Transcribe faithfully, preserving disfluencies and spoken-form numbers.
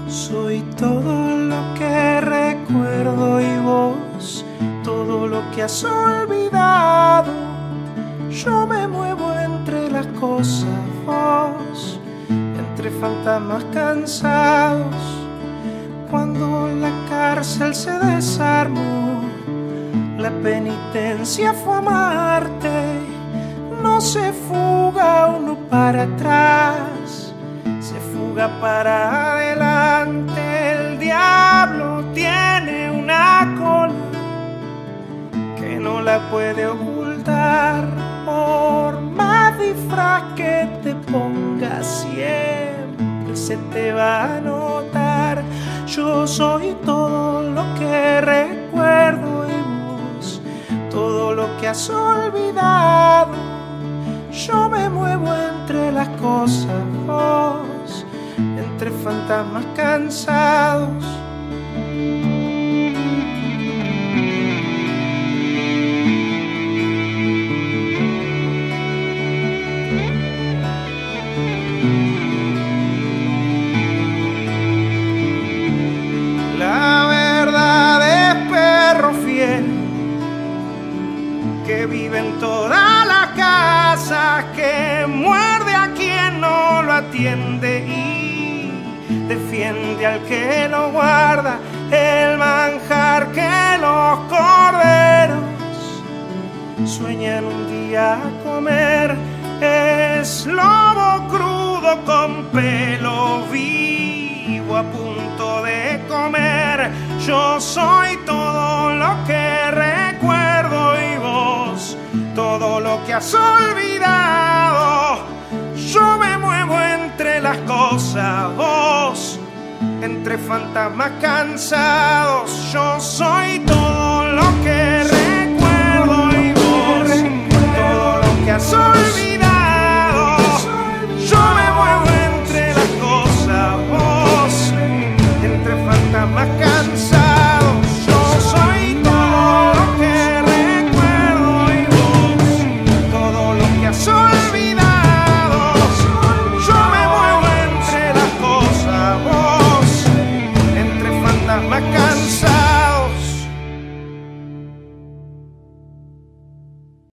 Soy todo lo que recuerdo y vos, todo lo que has olvidado. Yo me muevo entre las cosas, vos, entre fantasmas cansados. Cuando la cárcel se desarmó, la penitencia fue amarte. No se fuga uno para atrás, se fuga para adelante. El diablo tiene una cola que no la puede ocultar. Por más disfraz que te pongas, siempre se te va a notar. Yo soy todo lo que recuerdo y vos, todo lo que has olvidado. Yo me muevo entre las cosas, vos, entre fantasmas cansados. La verdad es perro fiel que vive en toda la casa, que muerde a quien no lo atiende y defiende al que lo guarda. El manjar que los corderos sueñan un día comer es lobo crudo con pelo vivo a punto de comer. Yo soy todo lo que recuerdo y vos, todo lo que has olvidado. Yo me muevo entre las cosas, vos, entre fantasmas cansados. Yo soy todo lo que recuerdo y vos, todo lo que has olvidado. Yo me muevo entre las cosas, vos, entre fantasmas cansados. Yo soy todo lo que recuerdo y vos, todo lo que has olvidado.